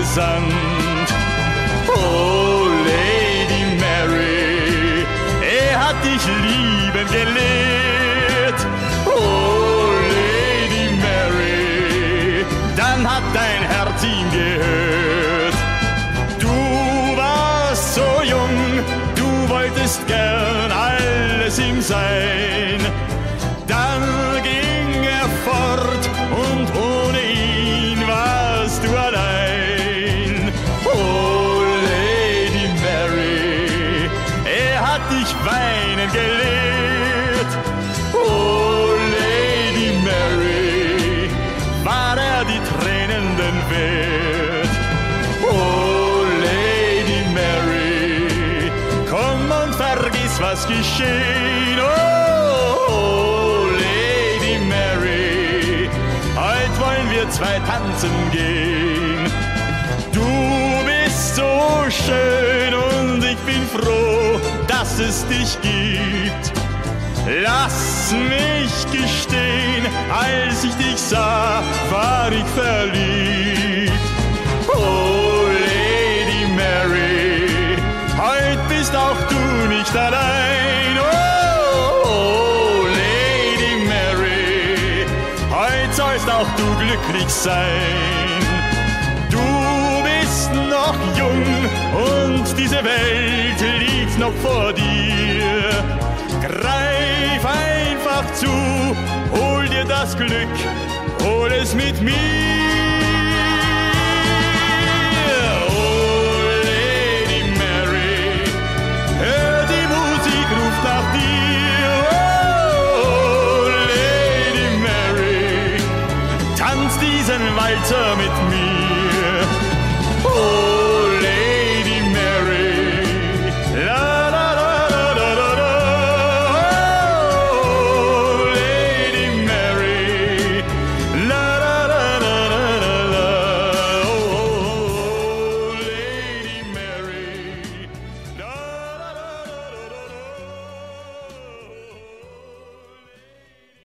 gesandt. Oh, Lady Mary, er hat dich lieben gelehrt. Oh, Lady Mary, dann hat dein Herz ihm gehört. Du warst so jung, du wolltest gern alles ihm sein. Dann ging er fort und ohne ihn warst du allein. Oh, Lady Mary, er hat dich weinen gelehrt. Oh, Lady Mary, war er die Tränenden wert. Oh, Lady Mary, komm und vergiss, was geschehen. Oh, Lady Mary, heut wollen wir zwei tanzen gehen. Du bist so schön und ich bin froh, dass es dich gibt. Lass mich gestehen, als ich dich sah, war ich verliebt. Oh, Lady Mary, heut bist auch du nicht allein. Oh, Lady Mary, heut sollst auch du glücklich sein. Du bist noch jung und diese Welt liegt noch vor dir. Greif einfach zu, hol dir das Glück, hol es mit mir.